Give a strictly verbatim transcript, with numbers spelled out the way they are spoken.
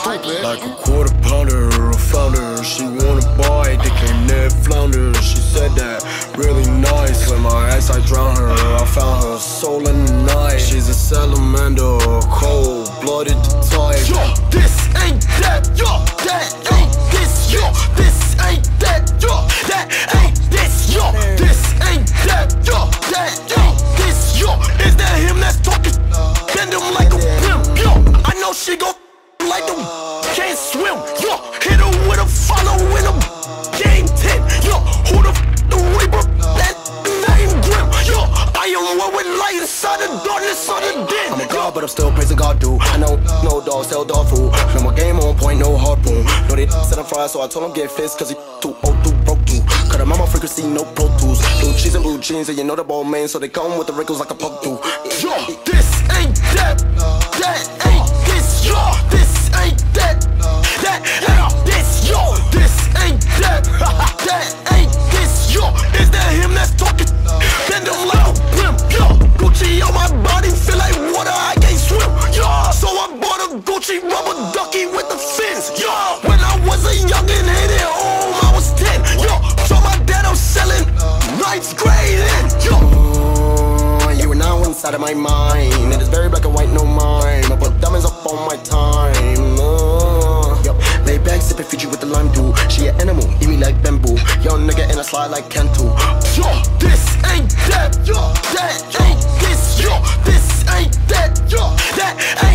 stupid. Like a quarter pounder, a founder. She wanna buy, they can't net flounder. She said that really nice. With my ass I drown her, I found her soul in the night. She's a salamander, cold-blooded type. Yo, this ain't that, yo, that ain't this, yo, this ain't that, yo, that ain't this, yo, this ain't that, yo, that ain't this, yo. Is that him that's talking? Bend him like a pimp, yo. I know she gon' like them, can't swim, yo. Hit her with a follow in him. Game ten, yo. Who the f the Reaper? That name Grim, yo. I am one with light inside the darkness of the den. I'm a god, but I'm still praising God, dude. I know no dog, sell dog food. No more game on point, no harpoon. No, they set him fry, so I told him get fist, cause he too old, too broke, too. Cut him on my frequency, no pro tools. Blue cheese and blue jeans, and you know the ball main, so they come with the wrinkles like a pug do. Yo, this ain't that, that ain't this, yo, this ain't that, that ain't this, yo, this ain't that, that ain't this, yo. Is that him that's talking? Bend him like a pimp, yo. Gucci on my body, feel like water, I can't swim, yo. So I bought a Gucci rubber ducky with the fins, yo. When I was a youngin', hated home, I was ten, yo. So my dad, I'm selling ninth grade in, yo. You are now inside of my mind. It is very black and white, no mime. I put diamonds up on my time. uh, Yo, lay back, sipping Fiji with the lime dude. She an animal, eat me like bamboo. Young nigga and I slide like Cantu. Yo, this ain't that, yo, that ain't this, yo, this ain't that, yo, that ain't